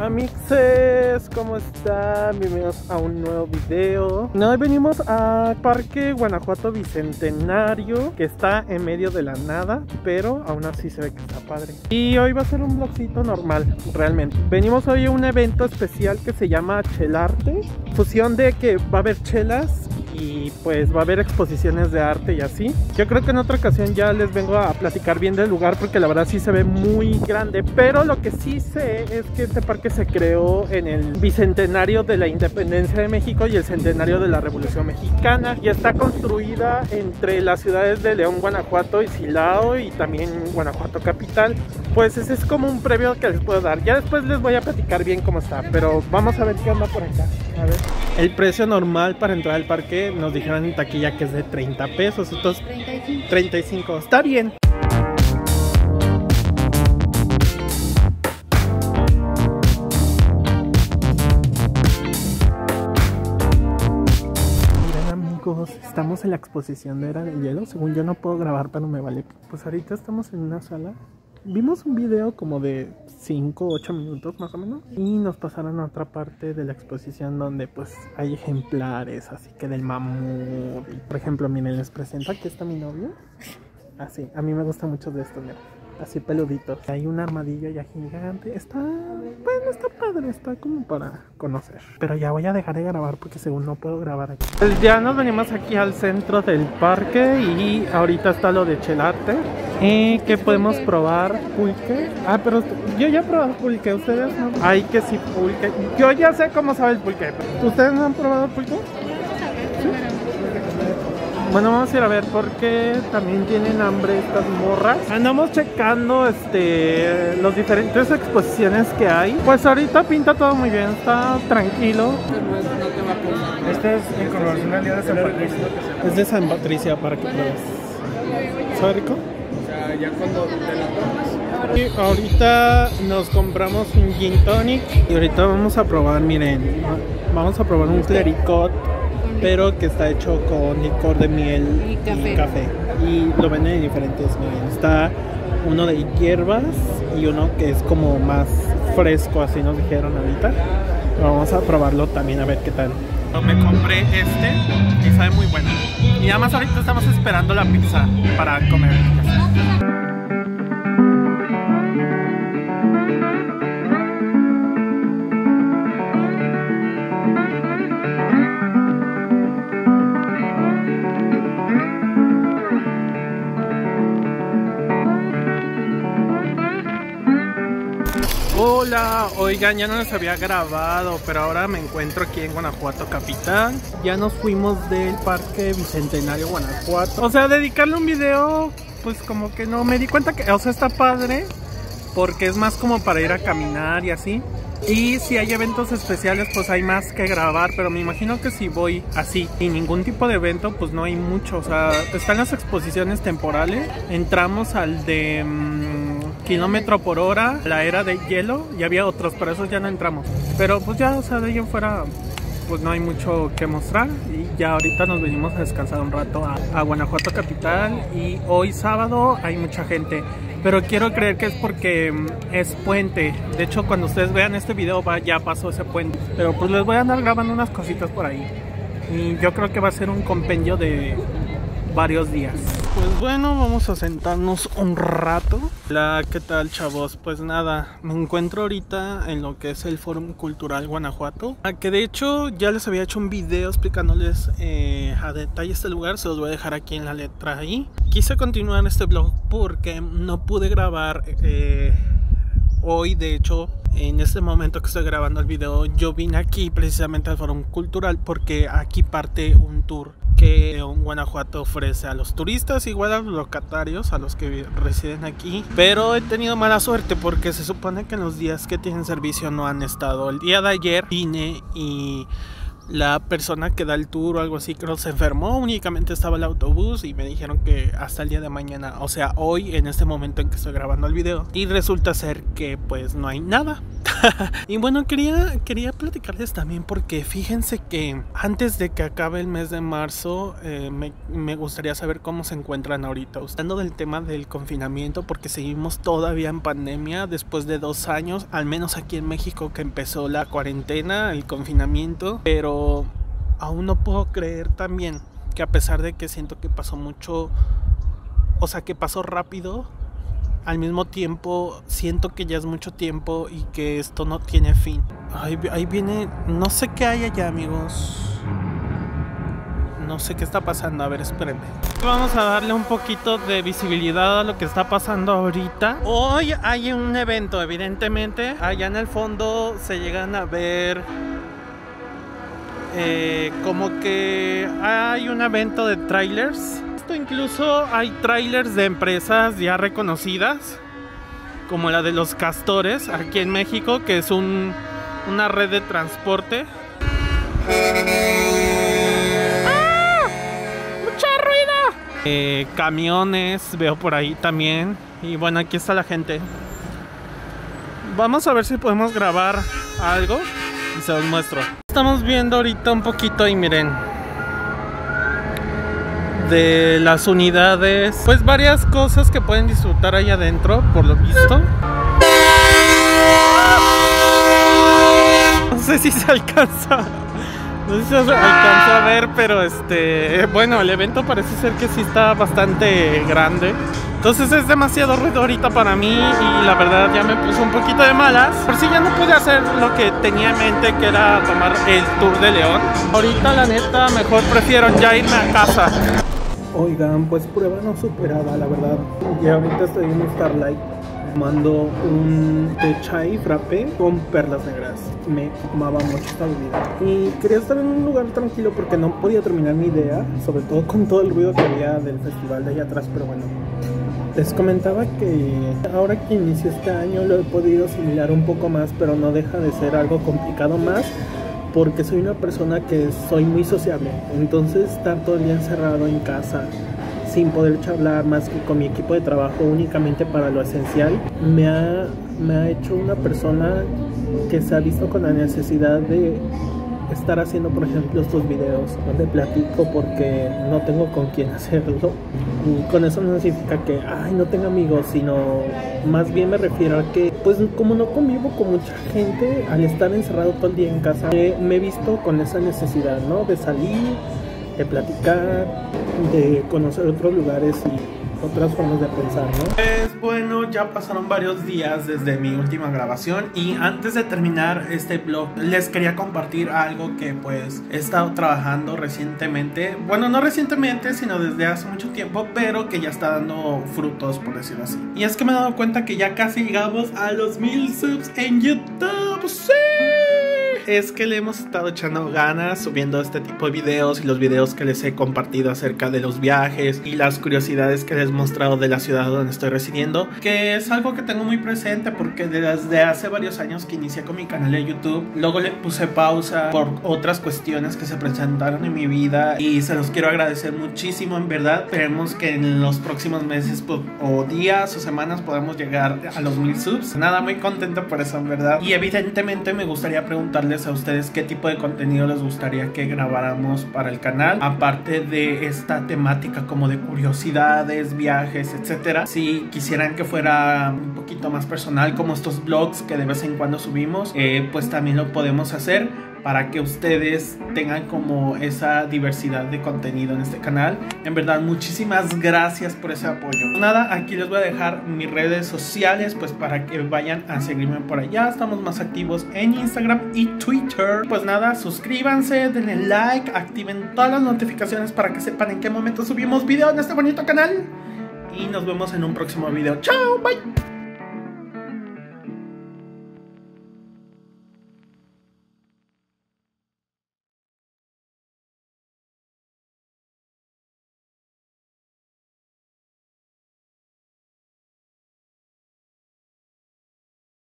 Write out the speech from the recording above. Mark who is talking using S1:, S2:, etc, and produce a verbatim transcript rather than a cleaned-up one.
S1: Amixes, ¿cómo están? Bienvenidos a un nuevo video. Hoy venimos al Parque Guanajuato Bicentenario, que está en medio de la nada, pero aún así se ve que está padre. Y hoy va a ser un vlogcito normal, realmente. Venimos hoy a un evento especial que se llama Chelarte, fusión de que va a haber chelas y pues va a haber exposiciones de arte y así. Yo creo que en otra ocasión ya les vengo a platicar bien del lugar, porque la verdad sí se ve muy grande. Pero lo que sí sé es que este parque se creó en el bicentenario de la independencia de México y el centenario de la Revolución Mexicana, y está construida entre las ciudades de León, Guanajuato y Silao, y también Guanajuato capital. Pues ese es como un previo que les puedo dar. Ya después les voy a platicar bien cómo está, pero vamos a ver qué onda por acá. A ver. El precio normal para entrar al parque nos dijeron en taquilla que es de treinta pesos, entonces treinta y cinco. treinta y cinco, está bien. Miren amigos, estamos en la exposición de Era de Hielo. Según yo no puedo grabar, pero me vale. Pues ahorita estamos en una sala. Vimos un video como de cinco o ocho minutos más o menos, y nos pasaron a otra parte de la exposición donde pues hay ejemplares así que del mamut. Por ejemplo, miren, les presento, aquí está mi novio. Así, a mí me gusta mucho de esto, mira, así peluditos. Hay un armadillo ya gigante. Está, bueno, está padre, está como para conocer. Pero ya voy a dejar de grabar porque según no puedo grabar aquí. Pues ya nos venimos aquí al centro del parque y ahorita está lo de Chelarte. Y que podemos probar pulque. Ah, pero yo ya he probado pulque, ustedes no. Ay, que sí, pulque. Yo ya sé cómo sabe el pulque. ¿Ustedes no han probado pulque? ¿Sí? Bueno, vamos a ir a ver porque también tienen hambre estas morras. Andamos checando este los diferentes exposiciones que hay. Pues ahorita pinta todo muy bien, está tranquilo. Este es en colaboración al día de San Patricio. Es de San Patricia, para que pruebes. ¿Sabe rico? Ya cuando te la tomas. Y ahorita nos compramos un gin tonic y ahorita vamos a probar, miren, vamos a probar un clericot, pero que está hecho con licor de miel y café. y café. Y lo venden en diferentes, miren, está uno de hierbas y uno que es como más fresco, así nos dijeron ahorita. Vamos a probarlo también a ver qué tal. Me compré este y sabe muy bueno. Y además ahorita estamos esperando la pizza para comer. Hola, oigan, ya no les había grabado, pero ahora me encuentro aquí en Guanajuato capital. Ya nos fuimos del Parque Bicentenario Guanajuato. O sea, dedicarle un video, pues como que no me di cuenta que, o sea, está padre, porque es más como para ir a caminar y así. Y si hay eventos especiales, pues hay más que grabar, pero me imagino que si voy así, sin ningún tipo de evento, pues no hay mucho. O sea, están las exposiciones temporales. Entramos al de mmm, kilómetro por hora, la Era de Hielo, y había otros, pero esos ya no entramos. Pero pues ya, o sea, de ahí en fuera, pues no hay mucho que mostrar. Y ya ahorita nos venimos a descansar un rato a, a Guanajuato capital. Y hoy sábado hay mucha gente, pero quiero creer que es porque es puente. De hecho, cuando ustedes vean este video va, ya pasó ese puente. Pero pues les voy a andar grabando unas cositas por ahí. Y yo creo que va a ser un compendio de varios días. Pues bueno, vamos a sentarnos un rato. Hola, ¿qué tal, chavos? Pues nada, me encuentro ahorita en lo que es el Fórum Cultural Guanajuato, que de hecho ya les había hecho un video explicándoles eh, a detalle este lugar. Se los voy a dejar aquí en la letra ahí. Quise continuar este vlog porque no pude grabar eh, hoy. De hecho, en este momento que estoy grabando el video, yo vine aquí precisamente al Fórum Cultural porque aquí parte un tour que Guanajuato ofrece a los turistas, igual a los locatarios, a los que residen aquí. Pero he tenido mala suerte porque se supone que en los días que tienen servicio no han estado. El día de ayer vine y la persona que da el tour o algo así creo se enfermó, únicamente estaba el autobús y me dijeron que hasta el día de mañana, o sea hoy, en este momento en que estoy grabando el video, y resulta ser que pues no hay nada. Y bueno, quería, quería platicarles también porque fíjense que antes de que acabe el mes de marzo, eh, me, me gustaría saber cómo se encuentran ahorita. Hablando del tema del confinamiento, porque seguimos todavía en pandemia después de dos años, al menos aquí en México, que empezó la cuarentena, el confinamiento, pero aún no puedo creer también que a pesar de que siento que pasó mucho, o sea, que pasó rápido, al mismo tiempo siento que ya es mucho tiempo y que esto no tiene fin. Ahí, ahí viene, no sé qué hay allá, amigos. No sé qué está pasando, a ver, espérenme. Vamos a darle un poquito de visibilidad a lo que está pasando ahorita. Hoy hay un evento, evidentemente. Allá en el fondo se llegan a ver eh, como que hay un evento de trailers. Incluso hay trailers de empresas ya reconocidas, como la de los Castores aquí en México, que es un, una red de transporte. ¡Ah! ¡Mucha ruido! Eh, camiones veo por ahí también. Y bueno, aquí está la gente. Vamos a ver si podemos grabar algo y se los muestro. Estamos viendo ahorita un poquito y miren, de las unidades, pues varias cosas que pueden disfrutar ahí adentro, por lo visto. No sé si se alcanza, no sé si se alcanza a ver, pero este, bueno, el evento parece ser que sí está bastante grande. Entonces es demasiado ruido ahorita para mí y la verdad ya me puso un poquito de malas. Por si ya no pude hacer lo que tenía en mente, que era tomar el Tour de León. Ahorita la neta mejor prefiero ya irme a casa. Oigan, pues prueba no superada, la verdad. Y ahorita estoy en Starlight tomando un té chai frappé con perlas negras. Me amaba mucho esta bebida y quería estar en un lugar tranquilo porque no podía terminar mi idea, sobre todo con todo el ruido que había del festival de allá atrás. Pero bueno, les comentaba que ahora que inició este año lo he podido asimilar un poco más, pero no deja de ser algo complicado más, porque soy una persona que soy muy sociable. Entonces estar todo el día encerrado en casa sin poder charlar más que con mi equipo de trabajo únicamente para lo esencial, me ha, me ha hecho una persona que se ha visto con la necesidad de estar haciendo, por ejemplo, estos videos donde platico porque no tengo con quién hacerlo. Y con eso no significa que ay, no tengo amigos, sino más bien me refiero a que pues como no convivo con mucha gente, al estar encerrado todo el día en casa, me, me he visto con esa necesidad, ¿no? De salir, de platicar, de conocer otros lugares y otras formas de pensar, ¿no? Pues bueno, ya pasaron varios días desde mi última grabación y antes de terminar este vlog les quería compartir algo que pues he estado trabajando recientemente. Bueno, no recientemente, sino desde hace mucho tiempo, pero que ya está dando frutos, por decirlo así. Y es que me he dado cuenta que ya casi llegamos a los mil subs en YouTube. ¡Sí! Es que le hemos estado echando ganas subiendo este tipo de videos y los videos que les he compartido acerca de los viajes y las curiosidades que les he mostrado de la ciudad donde estoy residiendo, que es algo que tengo muy presente porque desde hace varios años que inicié con mi canal de YouTube, luego le puse pausa por otras cuestiones que se presentaron en mi vida y se los quiero agradecer muchísimo, en verdad. Esperemos que en los próximos meses o días o semanas podamos llegar a los mil subs. Nada, muy contento por eso, en verdad. Y evidentemente me gustaría preguntarles a ustedes qué tipo de contenido les gustaría que grabáramos para el canal, aparte de esta temática como de curiosidades, viajes, etcétera. Si quisieran que fuera un poquito más personal, como estos vlogs que de vez en cuando subimos, eh, pues también lo podemos hacer para que ustedes tengan como esa diversidad de contenido en este canal. En verdad, muchísimas gracias por ese apoyo. Nada, aquí les voy a dejar mis redes sociales pues para que vayan a seguirme por allá. Estamos más activos en Instagram y Twitter. Pues nada, suscríbanse, denle like, activen todas las notificaciones para que sepan en qué momento subimos video en este bonito canal. Y nos vemos en un próximo video. ¡Chao! ¡Bye!